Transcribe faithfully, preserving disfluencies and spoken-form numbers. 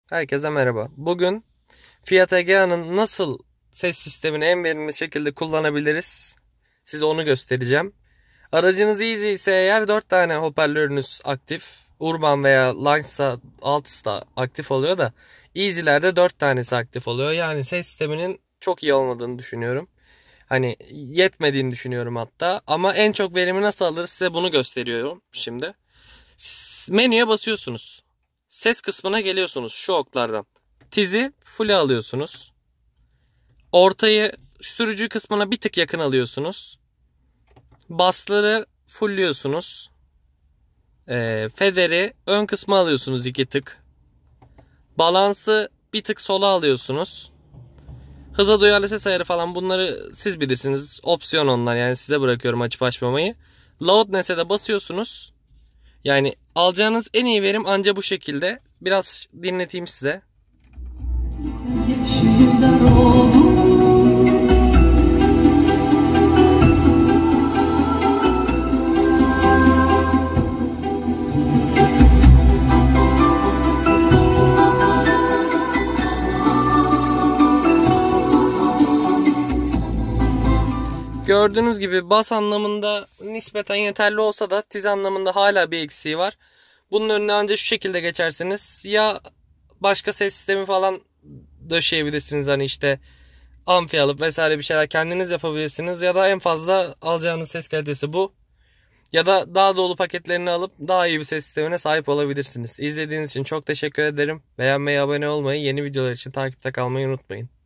Herkese merhaba. Bugün Fiat Egea'nın nasıl ses sistemini en verimli şekilde kullanabiliriz? Size onu göstereceğim. Aracınız Easy ise eğer dört tane hoparlörünüz aktif. Urban veya Lance'sa altısı da aktif oluyor da Easy'lerde dört tanesi aktif oluyor. Yani ses sisteminin çok iyi olmadığını düşünüyorum. Hani yetmediğini düşünüyorum hatta. Ama en çok verimi nasıl alırız size bunu gösteriyorum şimdi. Menüye basıyorsunuz. Ses kısmına geliyorsunuz şu oklardan. Tizi full'e alıyorsunuz. Ortayı sürücü kısmına bir tık yakın alıyorsunuz. Basları fullliyorsunuz. E, federi ön kısmı alıyorsunuz iki tık. Balansı bir tık sola alıyorsunuz. Hıza duyarlı ses ayarı falan bunları siz bilirsiniz. Opsiyon onlar, yani size bırakıyorum açıp açmamayı. Loudness'e de basıyorsunuz. Yani alacağınız en iyi verim anca bu şekilde. Biraz dinleteyim size. Gördüğünüz gibi bas anlamında nispeten yeterli olsa da tiz anlamında hala bir eksiği var. Bunun önüne ancak şu şekilde geçersiniz. Ya başka ses sistemi falan döşeyebilirsiniz, hani işte amfi alıp vesaire bir şeyler kendiniz yapabilirsiniz. Ya da en fazla alacağınız ses kalitesi bu. Ya da daha dolu paketlerini alıp daha iyi bir ses sistemine sahip olabilirsiniz. İzlediğiniz için çok teşekkür ederim. Beğenmeyi, abone olmayı, yeni videolar için takipte kalmayı unutmayın.